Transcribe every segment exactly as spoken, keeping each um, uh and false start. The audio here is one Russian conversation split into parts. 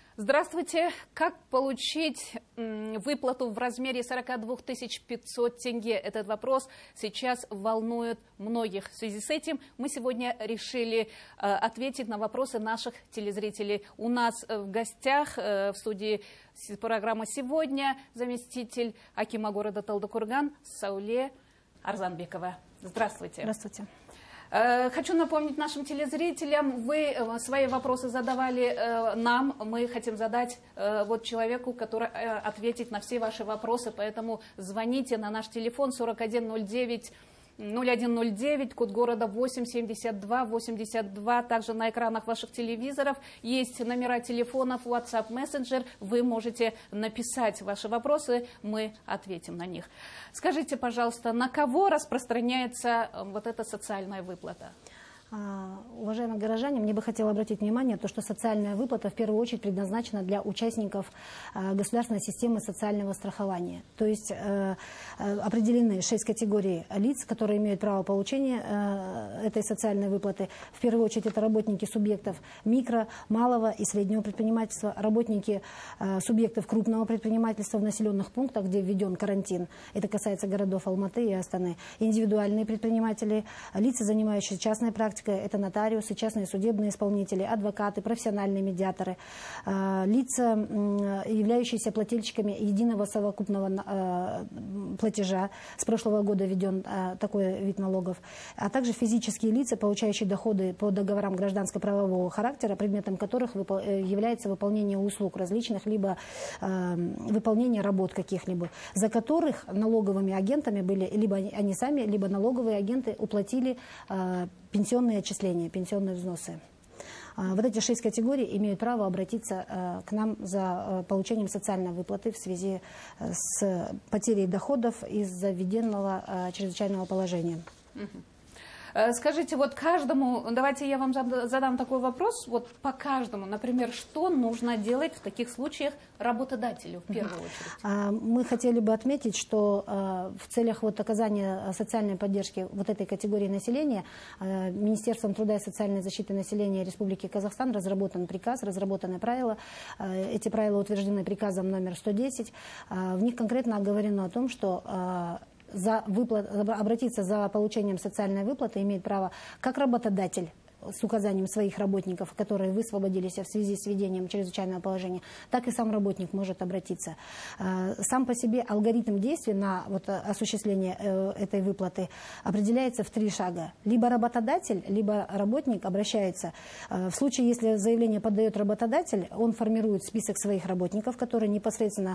Здравствуйте. Как получить выплату в размере сорока двух тысяч пятисот тенге? Этот вопрос сейчас волнует многих. В связи с этим мы сегодня решили ответить на вопросы наших телезрителей. У нас в гостях в студии программы «Сегодня» заместитель акима города Талдыкурган Сауле Арзанбекова. Здравствуйте. Здравствуйте. Хочу напомнить нашим телезрителям, вы свои вопросы задавали нам, мы хотим задать вот человеку, который ответит на все ваши вопросы, поэтому звоните на наш телефон сорок один ноль девять ноль один ноль девять, код города восемь семьдесят два восемьдесят два. Также на экранах ваших телевизоров есть номера телефонов, WhatsApp, мессенджер. Вы можете написать ваши вопросы, мы ответим на них. Скажите, пожалуйста, на кого распространяется вот эта социальная выплата? Уважаемые горожане, мне бы хотелось обратить внимание, то, что социальная выплата в первую очередь предназначена для участников государственной системы социального страхования. То есть э, определены шесть категорий лиц, которые имеют право получения э, этой социальной выплаты. В первую очередь это работники субъектов микро, малого и среднего предпринимательства, работники э, субъектов крупного предпринимательства в населенных пунктах, где введен карантин. Это касается городов Алматы и Астаны. Индивидуальные предприниматели, лица, занимающиеся частной практикой, это нотариусы, частные судебные исполнители, адвокаты, профессиональные медиаторы, лица, являющиеся плательщиками единого совокупного платежа. С прошлого года введен такой вид налогов. А также физические лица, получающие доходы по договорам гражданско-правового характера, предметом которых является выполнение услуг различных, либо выполнение работ каких-либо, за которых налоговыми агентами были либо они сами, либо налоговые агенты уплатили пенсионные отчисления, пенсионные взносы. Вот эти шесть категорий имеют право обратиться к нам за получением социальной выплаты в связи с потерей доходов из-за введенного чрезвычайного положения. Скажите, вот каждому, давайте я вам задам такой вопрос, вот по каждому, например, что нужно делать в таких случаях работодателю в первую очередь? Мы хотели бы отметить, что в целях вот оказания социальной поддержки вот этой категории населения Министерством труда и социальной защиты населения Республики Казахстан разработан приказ, разработаны правила. Эти правила утверждены приказом номер сто десять. В них конкретно оговорено о том, что За выплат, обратиться за получением социальной выплаты имеет право как работодатель с указанием своих работников, которые высвободились в связи с введением чрезвычайного положения, так и сам работник может обратиться. Сам по себе алгоритм действий на вот осуществление этой выплаты определяется в три шага. Либо работодатель, либо работник обращается. В случае, если заявление подает работодатель, он формирует список своих работников, которые непосредственно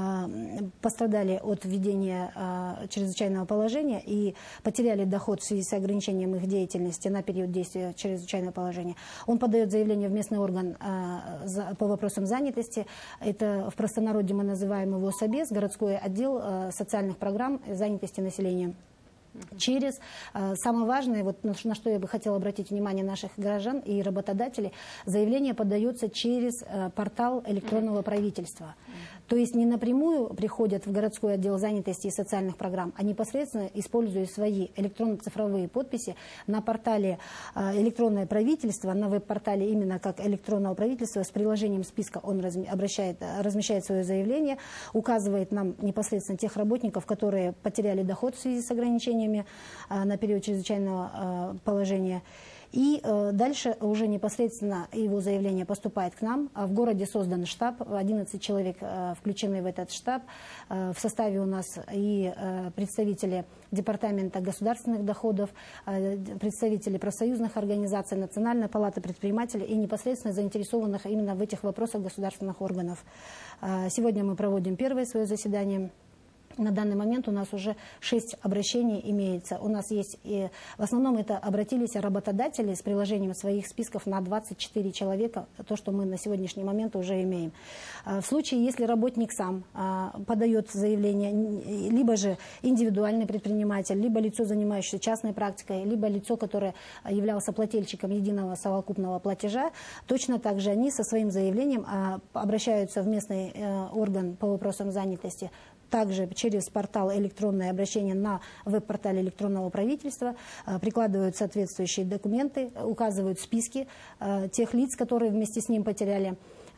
пострадали от введения чрезвычайного положения и потеряли доход в связи с ограничением их деятельности на период действия чрезвычайного положения. Он подает заявление в местный орган а, за, по вопросам занятости. Это в простонародье мы называем его СОБЕС, городской отдел а, социальных программ занятости населения. Через э, самое важное, вот на, на что я бы хотела обратить внимание наших граждан и работодателей, заявление подается через э, портал электронного правительства. То есть не напрямую приходят в городской отдел занятости и социальных программ, а непосредственно используя свои электронно-цифровые подписи на портале э, электронное правительство, на веб-портале именно как электронного правительства, с приложением списка он разми, обращает, размещает свое заявление, указывает нам непосредственно тех работников, которые потеряли доход в связи с ограничением на период чрезвычайного положения. И дальше уже непосредственно его заявление поступает к нам. В городе создан штаб, одиннадцать человек включены в этот штаб. В составе у нас и представители Департамента государственных доходов, представители профсоюзных организаций, Национальной палаты предпринимателей и непосредственно заинтересованных именно в этих вопросах государственных органов. Сегодня мы проводим первое свое заседание. На данный момент у нас уже шесть обращений имеется. У нас есть, и в основном это обратились работодатели с приложением своих списков на двадцать четыре человека, то, что мы на сегодняшний момент уже имеем. В случае, если работник сам подает заявление, либо же индивидуальный предприниматель, либо лицо, занимающееся частной практикой, либо лицо, которое являлся плательщиком единого совокупного платежа, точно так же они со своим заявлением обращаются в местный орган по вопросам занятости, также через портал электронное обращение на веб-портале электронного правительства, прикладывают соответствующие документы, указывают списки тех лиц, которые вместе с ним потеряли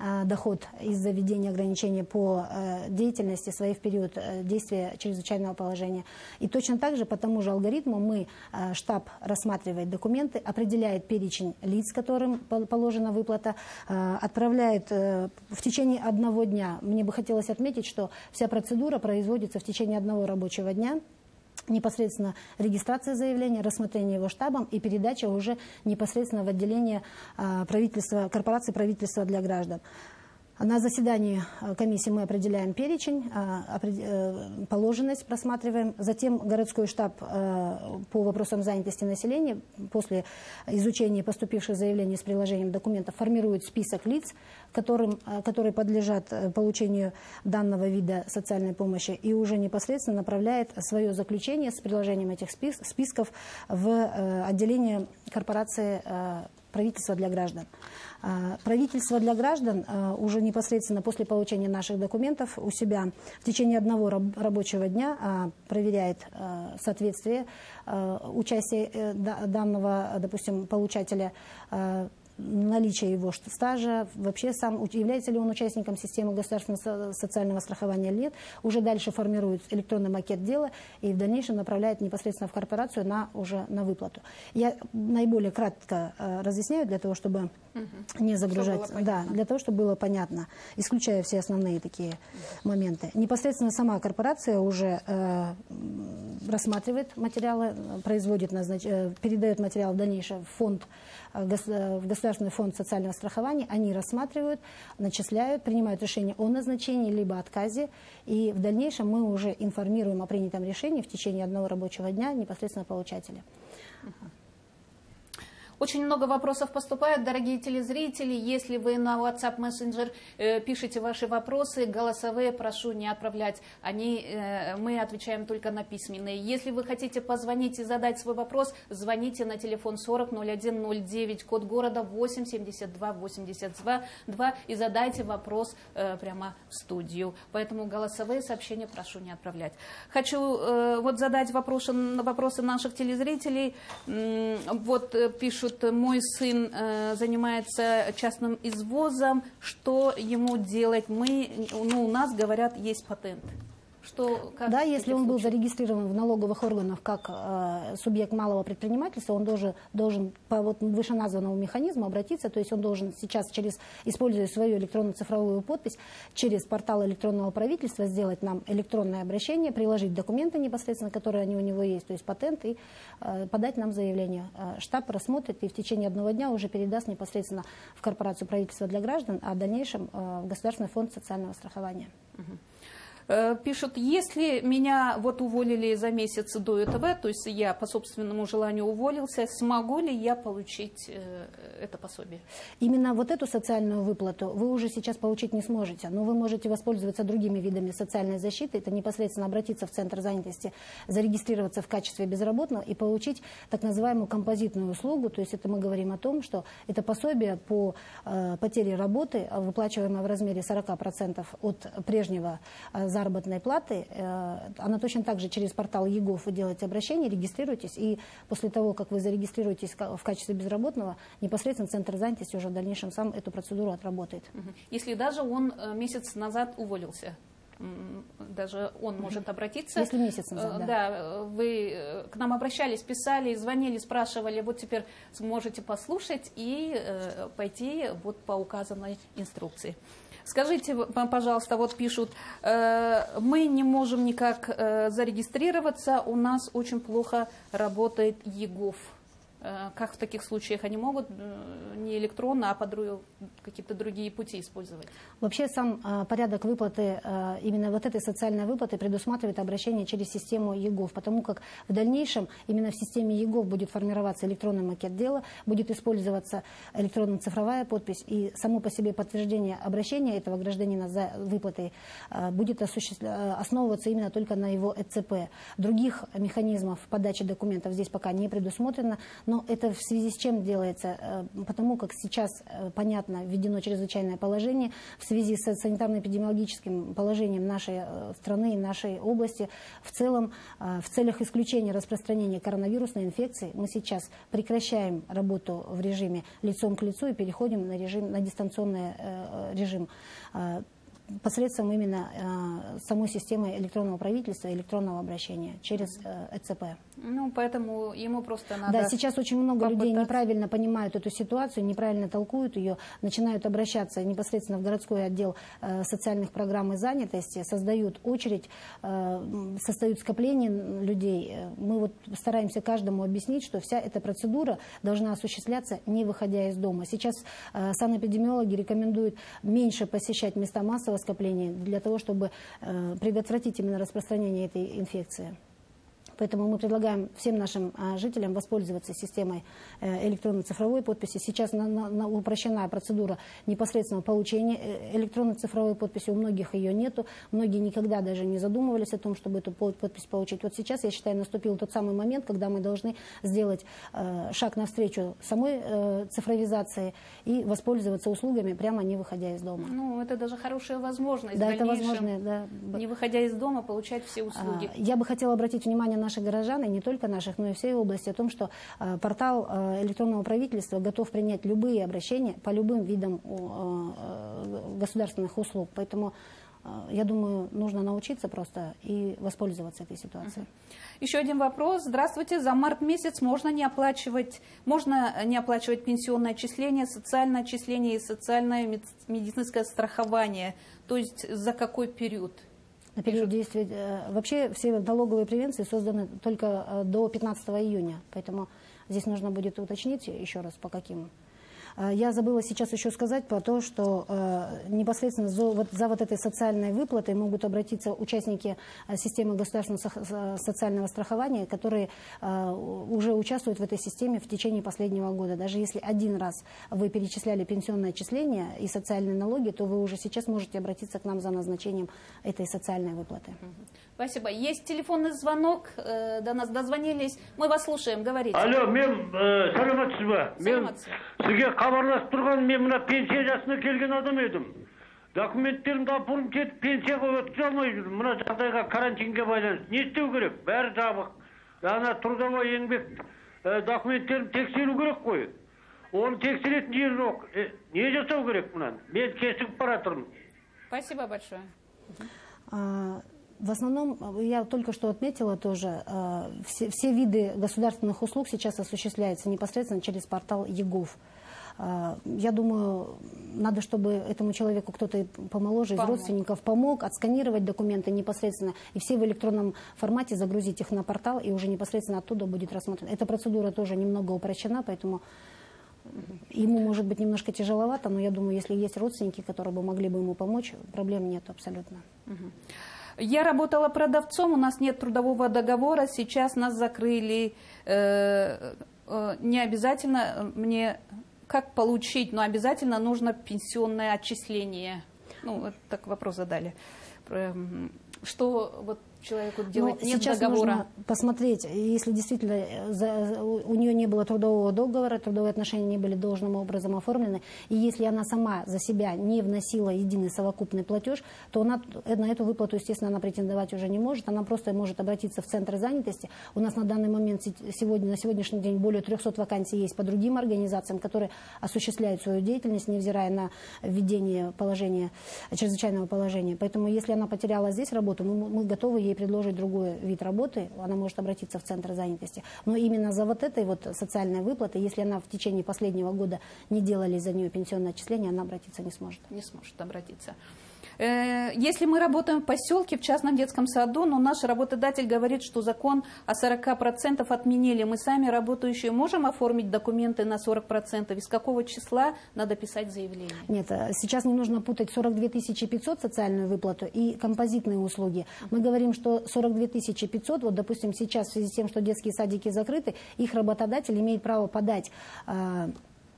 доход из-за введения ограничений по деятельности своей в период действия чрезвычайного положения. И точно так же по тому же алгоритму мы, штаб рассматривает документы, определяет перечень лиц, которым положена выплата, отправляет в течение одного дня. Мне бы хотелось отметить, что вся процедура производится в течение одного рабочего дня. Непосредственно регистрация заявления, рассмотрение его штабом и передача уже непосредственно в отделение правительства, корпорации правительства для граждан. На заседании комиссии мы определяем перечень, положенность просматриваем. Затем городской штаб по вопросам занятости населения после изучения поступивших заявлений с приложением документов формирует список лиц, которым, которые подлежат получению данного вида социальной помощи, и уже непосредственно направляет свое заключение с приложением этих списков в отделение корпорации правительства для граждан. Правительство для граждан уже непосредственно после получения наших документов у себя в течение одного рабочего дня проверяет соответствие участия данного, допустим, получателя, наличие его стажа, вообще сам является ли он участником системы государственного социального страхования или нет, уже дальше формирует электронный макет дела и в дальнейшем направляет непосредственно в корпорацию на, уже на выплату. Я наиболее кратко э, разъясняю для того, чтобы угу. не загружать, да, для того, чтобы было понятно, исключая все основные такие моменты. Непосредственно сама корпорация уже э, рассматривает материалы, производит, назнач... передает материал в дальнейшем в фонд, в Государственный фонд социального страхования, они рассматривают, начисляют, принимают решение о назначении либо отказе, и в дальнейшем мы уже информируем о принятом решении в течение одного рабочего дня непосредственно получателя. Очень много вопросов поступает, дорогие телезрители. Если вы на WhatsApp Messenger э, пишете ваши вопросы, голосовые прошу не отправлять. Они, э, мы отвечаем только на письменные. Если вы хотите позвонить и задать свой вопрос, звоните на телефон сорок ноль один ноль девять, код города восемь семьдесят два восемьдесят два и задайте вопрос э, прямо в студию. Поэтому голосовые сообщения прошу не отправлять. Хочу э, вот задать вопросы, вопросы наших телезрителей. Вот э, пишут: мой сын э, занимается частным извозом, что ему делать? Мы, ну, у нас, говорят, есть патент. Что, как да, если он был зарегистрирован в налоговых органах как э, субъект малого предпринимательства, он должен, должен по вот вышеназванному механизму обратиться, то есть он должен сейчас, через, используя свою электронно-цифровую подпись, через портал электронного правительства сделать нам электронное обращение, приложить документы непосредственно, которые они у него есть, то есть патент, и э, подать нам заявление. Э, штаб рассмотрит и в течение одного дня уже передаст непосредственно в корпорацию правительства для граждан, а в дальнейшем э, в Государственный фонд социального страхования. Пишут: если меня вот уволили за месяц до этого, то есть я по собственному желанию уволился, смогу ли я получить э, это пособие? Именно вот эту социальную выплату вы уже сейчас получить не сможете, но вы можете воспользоваться другими видами социальной защиты. Это непосредственно обратиться в Центр занятости, зарегистрироваться в качестве безработного и получить так называемую композитную услугу. То есть это мы говорим о том, что это пособие по э, потере работы, выплачиваемое в размере сорока процентов от прежнего э, заработной платы. Она точно так же через портал ЕГОВ вы делаете обращение, регистрируетесь, и после того, как вы зарегистрируетесь в качестве безработного, непосредственно Центр занятости уже в дальнейшем сам эту процедуру отработает. Если даже он месяц назад уволился, даже он может обратиться. Если месяц назад, да. Да, вы к нам обращались, писали, звонили, спрашивали, вот теперь сможете послушать и э, пойти вот по указанной инструкции. Скажите, пожалуйста, вот пишут: э, мы не можем никак э, зарегистрироваться, у нас очень плохо работает ЕГОВ. Э, как в таких случаях они могут э, не электронно, а по какие-то другие пути использовать? Вообще сам э, порядок выплаты, э, именно вот этой социальной выплаты предусматривает обращение через систему ЕГОВ, потому как в дальнейшем именно в системе ЕГОВ будет формироваться электронный макет дела, будет использоваться электронно-цифровая подпись, и само по себе подтверждение обращения этого гражданина за выплатой э, будет осуществля... основываться именно только на его ЭЦП. Других механизмов подачи документов здесь пока не предусмотрено, Но это в связи с чем делается? Потому как сейчас, понятно, введено чрезвычайное положение в связи с санитарно-эпидемиологическим положением нашей страны и нашей области. В целом, в целях исключения распространения коронавирусной инфекции мы сейчас прекращаем работу в режиме лицом к лицу и переходим на, режим, на дистанционный режим посредством именно э, самой системы электронного правительства и электронного обращения через э, ЭЦП. Ну, поэтому ему просто надо... Да, сейчас очень много попытаться. людей неправильно понимают эту ситуацию, неправильно толкуют ее, начинают обращаться непосредственно в городской отдел э, социальных программ и занятости, создают очередь, э, создают скопление людей. Мы вот стараемся каждому объяснить, что вся эта процедура должна осуществляться, не выходя из дома. Сейчас э, санэпидемиологи рекомендуют меньше посещать места массового скопления для того, чтобы э, предотвратить именно распространение этой инфекции. Поэтому мы предлагаем всем нашим а, жителям воспользоваться системой э, электронной цифровой подписи. Сейчас на, на, на упрощена процедура непосредственного получения электронной цифровой подписи. У многих ее нету. Многие никогда даже не задумывались о том, чтобы эту подпись получить. Вот сейчас, я считаю, наступил тот самый момент, когда мы должны сделать э, шаг навстречу самой э, цифровизации и воспользоваться услугами, прямо не выходя из дома. Ну, это даже хорошая возможность. Да, это возможно, да. Не выходя из дома, получать все услуги. А, я бы хотела обратить внимание на наших горожан, и не только наших, но и всей области, о том, что э, портал э, электронного правительства готов принять любые обращения по любым видам э, государственных услуг. Поэтому, э, я думаю, нужно научиться просто и воспользоваться этой ситуацией. Еще один вопрос. Здравствуйте. За март месяц можно не оплачивать, можно не оплачивать пенсионное отчисление, социальное отчисление и социальное медицинское страхование. То есть за какой период? На период действия. Вообще все налоговые превенции созданы только до пятнадцатого июня, поэтому здесь нужно будет уточнить еще раз, по каким. Я забыла сейчас еще сказать про то, что э, непосредственно за вот, за вот этой социальной выплатой могут обратиться участники э, системы государственного социального страхования, которые э, уже участвуют в этой системе в течение последнего года. Даже если один раз вы перечисляли пенсионное отчисление и социальные налоги, то вы уже сейчас можете обратиться к нам за назначением этой социальной выплаты. Спасибо. Есть телефонный звонок, э, до нас дозвонились. Мы вас слушаем, говорите. Алло, мен саламатсыз ба? Мен сізге хабарласып тұрған, мен мына пенсия жасына келген адам едім. Документтерімді апырым кетіп, пенсияға өткізе алмай жүрмін. Мына жағдайға карантинге байланысты. Не істеу керек? Бәрі жабық. Ана трудовой еңбек документтерін тексеру керек қой. Оны тексеретін жер жоқ. Не жасау керек мұнан? Мен кесігіп бара тұрмын. Спасибо большое. В основном, я только что отметила тоже, все, все виды государственных услуг сейчас осуществляются непосредственно через портал ЕГОВ. Я думаю, надо, чтобы этому человеку кто-то помоложе из родственников помог отсканировать документы непосредственно и все в электронном формате загрузить их на портал, и уже непосредственно оттуда будет рассмотрено. Эта процедура тоже немного упрощена, поэтому ему может быть немножко тяжеловато, но я думаю, если есть родственники, которые бы могли бы ему помочь, проблем нет абсолютно. Я работала продавцом, у нас нет трудового договора, сейчас нас закрыли. Э, э, не обязательно мне как получить, но обязательно нужно пенсионное отчисление. Ну, вот так вопрос задали. Что вот человеку делать? Но нет сейчас договора. Нужно посмотреть, если действительно за, у нее не было трудового договора, трудовые отношения не были должным образом оформлены, и если она сама за себя не вносила единый совокупный платеж, то она, на эту выплату, естественно, она претендовать уже не может, она просто может обратиться в центр занятости. У нас на данный момент, сегодня, на сегодняшний день, более трёхсот вакансий есть по другим организациям, которые осуществляют свою деятельность, невзирая на введение положения, чрезвычайного положения. Поэтому, если она потеряла здесь работу, мы, мы готовы ей предложить другой вид работы, она может обратиться в центр занятости. Но именно за вот этой вот социальной выплатой, если она в течение последнего года не делали за нее пенсионное отчисление, она обратиться не сможет. Не сможет обратиться. Если мы работаем в поселке, в частном детском саду, но наш работодатель говорит, что закон о сорока процентах отменили, мы сами, работающие, можем оформить документы на сорок процентов? Из какого числа надо писать заявление? Нет, сейчас не нужно путать сорок две тысячи пятьсот социальную выплату и композитные услуги. Мы говорим, что сорок две тысячи пятьсот, вот, допустим, сейчас в связи с тем, что детские садики закрыты, их работодатель имеет право подать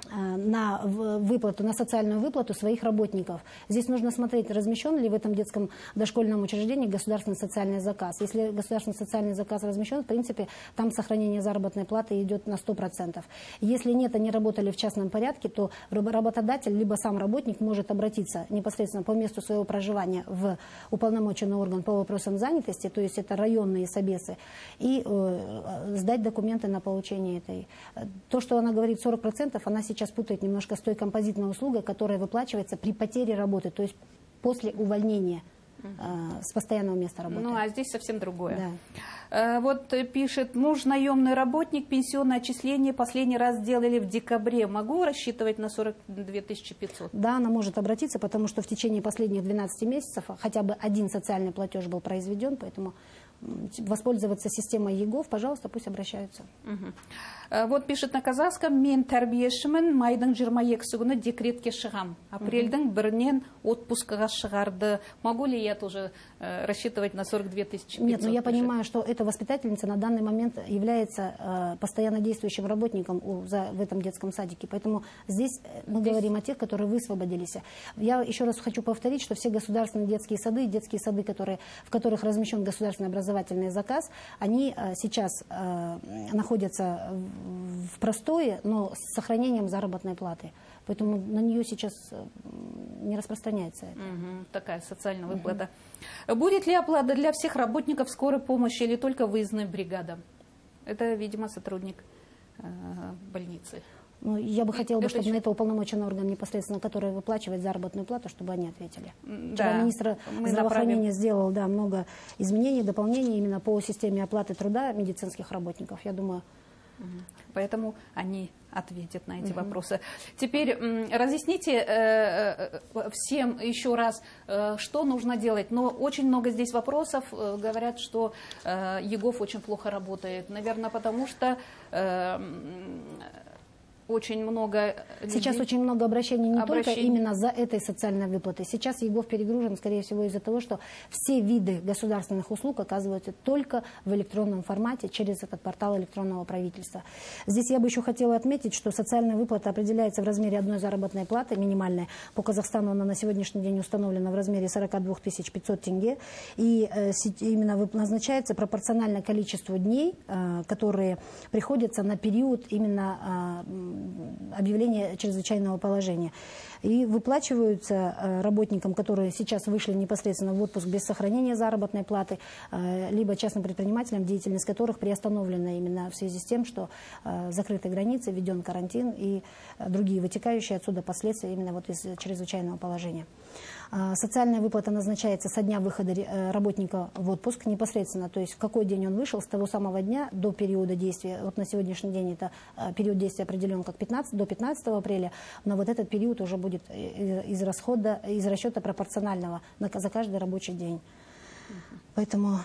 на выплату, на социальную выплату своих работников. Здесь нужно смотреть, размещен ли в этом детском дошкольном учреждении государственный социальный заказ. Если государственный социальный заказ размещен, в принципе, там сохранение заработной платы идет на сто процентов. Если нет, они работали в частном порядке, то работодатель, либо сам работник может обратиться непосредственно по месту своего проживания в уполномоченный орган по вопросам занятости, то есть это районные собесы, и э, сдать документы на получение этой. То, что она говорит сорок процентов, она сейчас сейчас путает немножко с той композитной услугой, которая выплачивается при потере работы, то есть после увольнения э, с постоянного места работы. Ну, а здесь совсем другое. Да. Э, вот пишет, муж наемный работник, пенсионное отчисление последний раз сделали в декабре. Могу рассчитывать на сорок две тысячи пятьсот? Да, она может обратиться, потому что в течение последних двенадцати месяцев хотя бы один социальный платеж был произведен, поэтому воспользоваться системой ЕГОВ, пожалуйста, пусть обращаются. Угу. Вот пишет на казахском, мен тәрбиешімін, майдың жиырма екісі күні декретке шығам. Апрельдің бірінен отпускаға шығарды. Могу ли я тоже э, рассчитывать на сорок две тысячи пятьсот? Нет, но я понимаю, что эта воспитательница на данный момент является э, постоянно действующим работником у, за, в этом детском садике. Поэтому здесь мы здесь... говорим о тех, которые высвободились. Я еще раз хочу повторить, что все государственные детские сады, детские сады, которые, в которых размещен государственный образовательный заказ, они э, сейчас э, находятся в простое, но с сохранением заработной платы. Поэтому на нее сейчас не распространяется это. Угу, такая социальная выплата. Угу. Будет ли оплата для всех работников скорой помощи или только выездным бригадам? Это, видимо, сотрудник э, больницы. Ну, я бы хотела, бы, это чтобы еще... на это уполномоченный орган непосредственно, который выплачивает заработную плату, чтобы они ответили. Да, Вчера министр здравоохранения направим... сделал да, много изменений, дополнений именно по системе оплаты труда медицинских работников. Я думаю... Поэтому они ответят на эти uh-huh. вопросы. Теперь разъясните э, всем еще раз, э, что нужно делать. Но очень много здесь вопросов. Э, говорят, что э, ЕГОВ очень плохо работает. Наверное, потому что... Э, Очень много людей. Сейчас очень много обращений не Обращений. только именно за этой социальной выплатой. Сейчас ЕГОВ перегружен, скорее всего, из-за того, что все виды государственных услуг оказываются только в электронном формате через этот портал электронного правительства. Здесь я бы еще хотела отметить, что социальная выплата определяется в размере одной заработной платы, минимальная. По Казахстану она на сегодняшний день установлена в размере сорок две тысячи пятьсот тенге. И э, именно назначается пропорционально количеству дней, э, которые приходятся на период именно... Э, объявления чрезвычайного положения. И выплачиваются работникам, которые сейчас вышли непосредственно в отпуск без сохранения заработной платы, либо частным предпринимателям, деятельность которых приостановлена именно в связи с тем, что закрыты границы, введен карантин и другие вытекающие отсюда последствия именно вот из чрезвычайного положения. Социальная выплата назначается со дня выхода работника в отпуск непосредственно, то есть в какой день он вышел, с того самого дня до периода действия. Вот на сегодняшний день это период действия определен как пятнадцатого, до пятнадцатого апреля, но вот этот период уже будет из расхода, из расчета пропорционального за каждый рабочий день. Поэтому...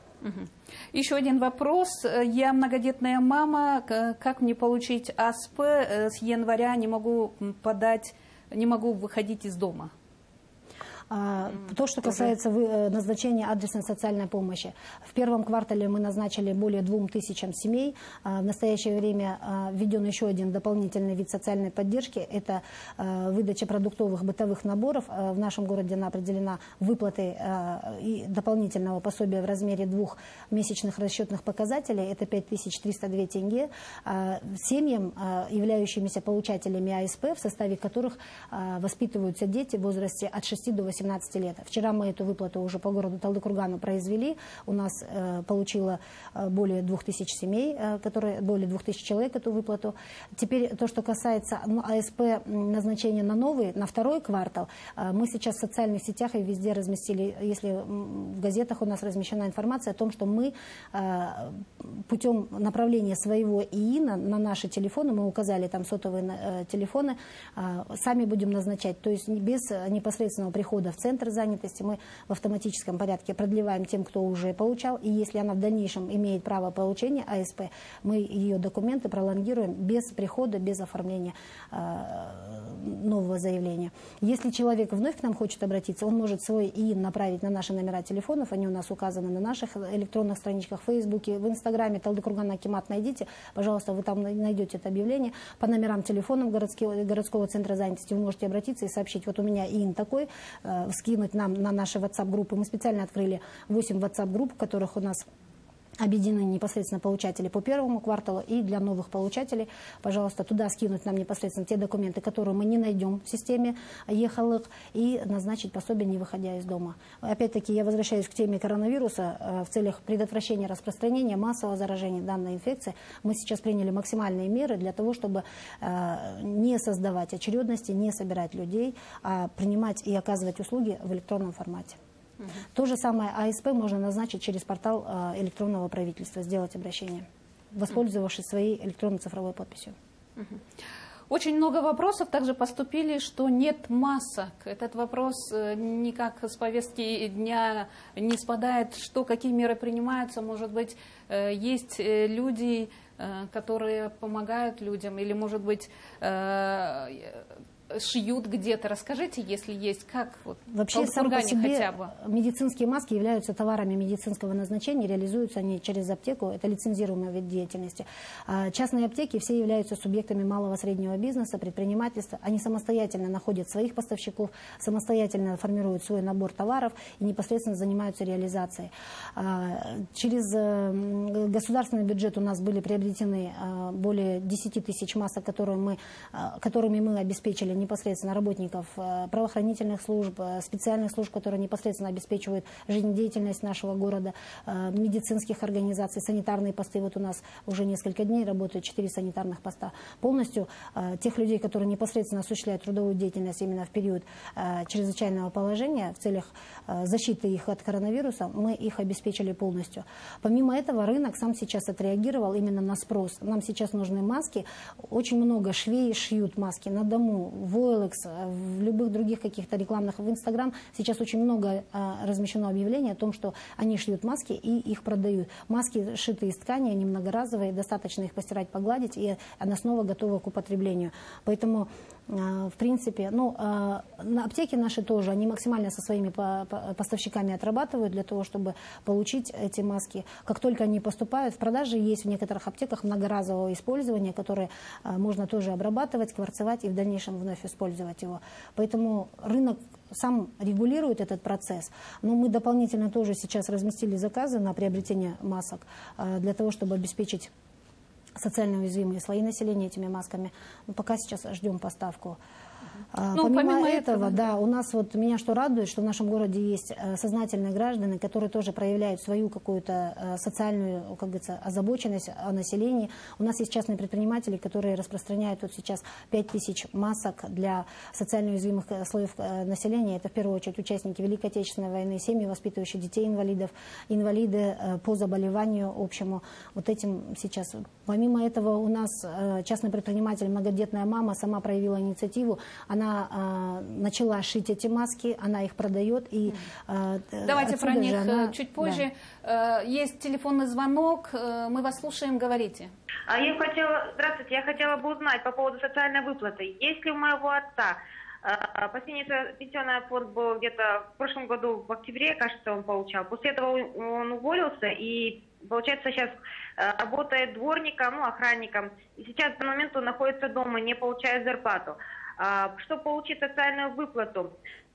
Еще один вопрос. Я многодетная мама. Как мне получить АСП? С января не могу подать, не могу выходить из дома. То, что касается назначения адресной социальной помощи. В первом квартале мы назначили более двум тысячам семей. В настоящее время введен еще один дополнительный вид социальной поддержки. Это выдача продуктовых бытовых наборов. В нашем городе она определена выплатой и дополнительного пособия в размере двух месячных расчетных показателей. Это пять тысяч триста две тенге. Семьям, являющимися получателями АСП, в составе которых воспитываются дети в возрасте от шести до восемнадцати лет. Вчера мы эту выплату уже по городу Талдыкургану произвели. У нас э, получило э, более двух тысяч семей, э, которые, более двух тысяч человек эту выплату. Теперь то, что касается ну, АСП назначения на новый, на второй квартал, э, мы сейчас в социальных сетях и везде разместили, если в газетах у нас размещена информация о том, что мы э, путем направления своего ИИНа на наши телефоны, мы указали там сотовые э, телефоны, э, сами будем назначать, то есть без непосредственного прихода в центр занятости, мы в автоматическом порядке продлеваем тем, кто уже получал, и если она в дальнейшем имеет право получения А С П, мы ее документы пролонгируем без прихода, без оформления нового заявления. Если человек вновь к нам хочет обратиться, он может свой ИИН направить на наши номера телефонов, они у нас указаны на наших электронных страничках в Фейсбуке, в Инстаграме, Талдыкурган Акимат найдите, пожалуйста, вы там найдете это объявление, по номерам телефонов городского, городского центра занятости вы можете обратиться и сообщить, вот у меня ИИН такой, э, скинуть нам на наши WhatsApp-группы. Мы специально открыли восемь WhatsApp-групп, в которых у нас объединены непосредственно получатели по первому кварталу, и для новых получателей, пожалуйста, туда скинуть нам непосредственно те документы, которые мы не найдем в системе ЕХАЛЫК, и назначить пособие, не выходя из дома. Опять-таки, я возвращаюсь к теме коронавируса. В целях предотвращения распространения массового заражения данной инфекции мы сейчас приняли максимальные меры для того, чтобы не создавать очередности, не собирать людей, а принимать и оказывать услуги в электронном формате. Угу. То же самое А С П можно назначить через портал электронного правительства, сделать обращение, воспользовавшись своей электронно-цифровой подписью. Угу. Очень много вопросов также поступили, что нет масок. Этот вопрос никак с повестки дня не спадает. Что, какие меры принимаются? Может быть, есть люди, которые помогают людям, или, может быть, шьют где-то. Расскажите, если есть, как вот вообще в Кургане себе хотя бы. Медицинские маски являются товарами медицинского назначения, реализуются они через аптеку, это лицензируемый вид деятельности. Частные аптеки все являются субъектами малого среднего бизнеса, предпринимательства. Они самостоятельно находят своих поставщиков, самостоятельно формируют свой набор товаров и непосредственно занимаются реализацией. Через государственный бюджет у нас были приобретены более десяти тысяч масок, которые мы, которыми мы обеспечили непосредственно работников правоохранительных служб, специальных служб, которые непосредственно обеспечивают жизнедеятельность нашего города, медицинских организаций, санитарные посты. Вот у нас уже несколько дней работают четыре санитарных поста. Полностью тех людей, которые непосредственно осуществляют трудовую деятельность именно в период чрезвычайного положения, в целях защиты их от коронавируса, мы их обеспечили полностью. Помимо этого, рынок сам сейчас отреагировал именно на спрос. Нам сейчас нужны маски. Очень много швей шьют маски на дому, в о эл экс, в любых других каких-то рекламных, в Инстаграм сейчас очень много а, размещено объявлений о том, что они шьют маски и их продают. Маски шиты из ткани, они многоразовые, достаточно их постирать, погладить, и она снова готова к употреблению. Поэтому, а, в принципе, ну, а, на аптеки наши тоже, они максимально со своими по, по, поставщиками отрабатывают для того, чтобы получить эти маски. Как только они поступают, в продаже есть в некоторых аптеках многоразового использования, которые а, можно тоже обрабатывать, кварцевать и в дальнейшем вновь использовать его. Поэтому рынок сам регулирует этот процесс. Но мы дополнительно тоже сейчас разместили заказы на приобретение масок для того, чтобы обеспечить социально уязвимые слои населения этими масками. Но пока сейчас ждем поставку. Ну, помимо, помимо этого, этого, да, у нас вот меня что радует, что в нашем городе есть сознательные граждане, которые тоже проявляют свою какую-то социальную, как говорится, озабоченность о населении. У нас есть частные предприниматели, которые распространяют вот сейчас пять тысяч масок для социально уязвимых слоев населения. Это в первую очередь участники Великой Отечественной войны, семьи, воспитывающие детей-инвалидов, инвалиды по заболеванию общему. Вот этим сейчас. Помимо этого, у нас частный предприниматель, многодетная мама, сама проявила инициативу. Она а, начала шить эти маски, она их продает. И, а, Давайте про них она... чуть позже. Да. Есть телефонный звонок, мы вас слушаем, говорите. А я хотела, здравствуйте, я хотела бы узнать по поводу социальной выплаты. Если у моего отца последний пенсионный фонд был где-то в прошлом году, в октябре, кажется, он получал. После этого он уволился и, получается, сейчас работает дворником, ну, охранником. И сейчас в данный момент он находится дома, не получает зарплату. Чтобы получить социальную выплату,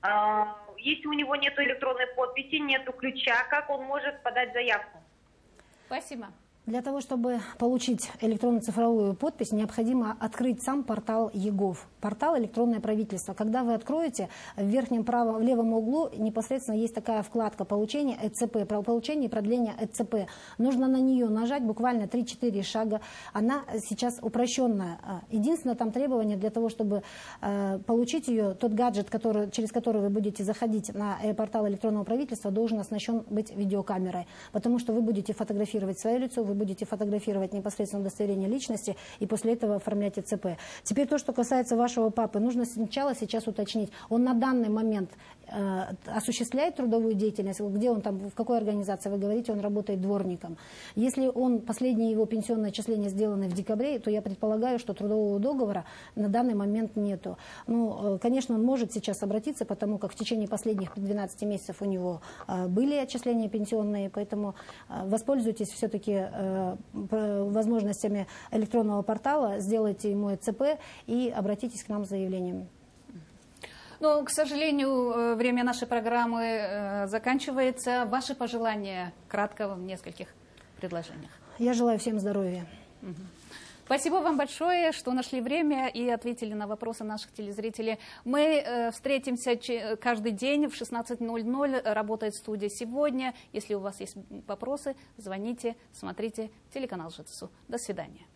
если у него нет электронной подписи, нет ключа, как он может подать заявку? Спасибо. Для того, чтобы получить электронно-цифровую подпись, необходимо открыть сам портал ЕГОВ, портал «Электронное правительство». Когда вы откроете, в верхнем правом, в левом углу непосредственно есть такая вкладка «Получение Э Ц П», «Получение и продление Э Ц П». Нужно на нее нажать буквально три-четыре шага. Она сейчас упрощенная. Единственное там требование для того, чтобы э, получить ее, тот гаджет, который, через который вы будете заходить на портал «Электронного правительства», должен оснащен быть видеокамерой, потому что вы будете фотографировать свое лицо, вы будете фотографировать непосредственно удостоверение личности и после этого оформлять Э Ц П. Теперь то, что касается вашего папы, нужно сначала сейчас уточнить, он на данный момент осуществляет трудовую деятельность, где он там, в какой организации, вы говорите, он работает дворником. Если он, последнее его пенсионное отчисление сделано в декабре, то я предполагаю, что трудового договора на данный момент нету. Ну, конечно, он может сейчас обратиться, потому как в течение последних двенадцати месяцев у него были отчисления пенсионные, поэтому воспользуйтесь все-таки возможностями электронного портала, сделайте ему э цэ пэ и обратитесь к нам с заявлением. Ну, к сожалению, время нашей программы заканчивается. Ваши пожелания кратко в нескольких предложениях. Я желаю всем здоровья. Угу. Спасибо вам большое, что нашли время и ответили на вопросы наших телезрителей. Мы э, встретимся каждый день в шестнадцать ноль ноль. Работает студия сегодня. Если у вас есть вопросы, звоните, смотрите телеканал ЖЭТСУ. До свидания.